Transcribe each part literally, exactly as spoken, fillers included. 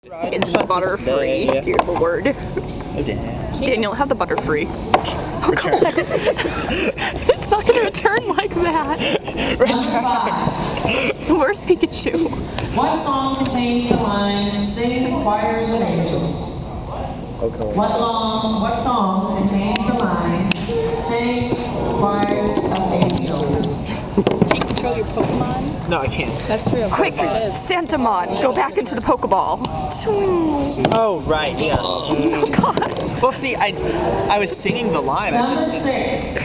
It's butter-free. Dear Lord. Oh, damn. Daniel, have the butter-free. Oh, Return. It's not going to return like that. Return. Where's Pikachu? What song contains the line, "Sing the choirs of angels"? Okay. What long, what song contains the line, "Sing choirs of angels"? Can you control your Pokemon? No, I can't. That's true. Quick, Santamon, go back into the Pokeball. Oh, right, yeah. Oh, God. Well, see, I I was singing the line. I Number just six.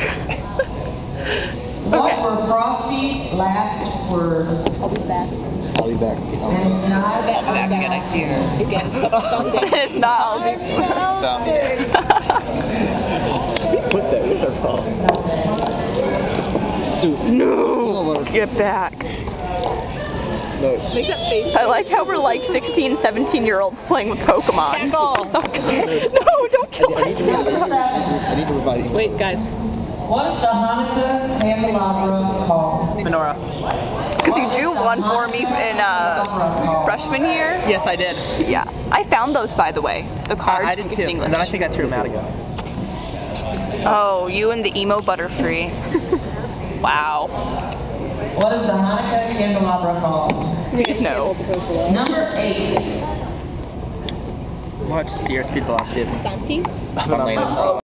What Okay. were Frosty's last words? I'll be back. I'll be back. And it's not I'll be back again next year. Again, some- someday. It's not all Put that in her palm. Dude. No! Get back. No. Make that face. I like how we're like sixteen, seventeen year olds playing with Pokemon. Tackle! Oh, God. No, don't kill I need to, it. I need to revive you. Wait, guys. What is the Hanukkah candelabra called? Menorah. Because you drew one for me in uh, freshman year. Yes, I did. Yeah. I found those, by the way. The cards I, I did from too. English. And then I think I threw them out again. Oh, you and the emo Butterfree. Wow. What is the Hanukkah candelabra called? Please no. Number eight. What? Just the airspeed velocity of Santi? of an